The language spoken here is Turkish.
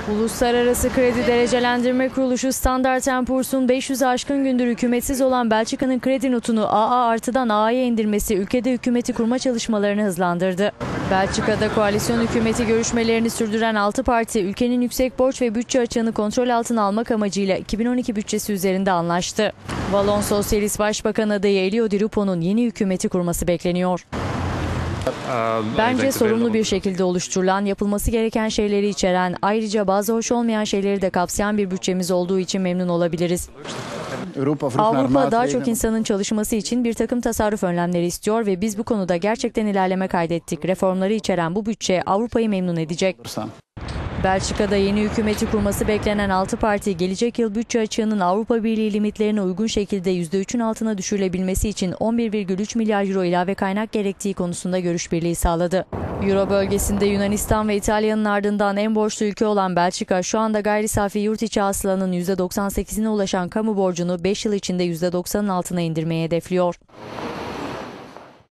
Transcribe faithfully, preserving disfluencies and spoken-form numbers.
Uluslararası Kredi Derecelendirme Kuruluşu Standard and Poor's'un beş yüzü aşkın gündür hükümetsiz olan Belçika'nın kredi notunu A A artıdan A'ya indirmesi ülkede hükümeti kurma çalışmalarını hızlandırdı. Belçika'da koalisyon hükümeti görüşmelerini sürdüren altı parti ülkenin yüksek borç ve bütçe açığını kontrol altına almak amacıyla iki bin on iki bütçesi üzerinde anlaştı. Valon Sosyalist Başbakan adayı Elio Di Rupo'nun yeni hükümeti kurması bekleniyor. Bence sorumlu bir şekilde oluşturulan, yapılması gereken şeyleri içeren, ayrıca bazı hoş olmayan şeyleri de kapsayan bir bütçemiz olduğu için memnun olabiliriz. Avrupa daha çok insanın çalışması için bir takım tasarruf önlemleri istiyor ve biz bu konuda gerçekten ilerleme kaydettik. Reformları içeren bu bütçe Avrupa'yı memnun edecek. Belçika'da yeni hükümeti kurması beklenen altı parti, gelecek yıl bütçe açığının Avrupa Birliği limitlerine uygun şekilde yüzde üçün altına düşürülebilmesi için on bir virgül üç milyar euro ilave kaynak gerektiği konusunda görüş birliği sağladı. Euro bölgesinde Yunanistan ve İtalya'nın ardından en borçlu ülke olan Belçika, şu anda gayri safi yurt içi hasılanın yüzde doksan sekizine ulaşan kamu borcunu beş yıl içinde yüzde doksanın altına indirmeyi hedefliyor.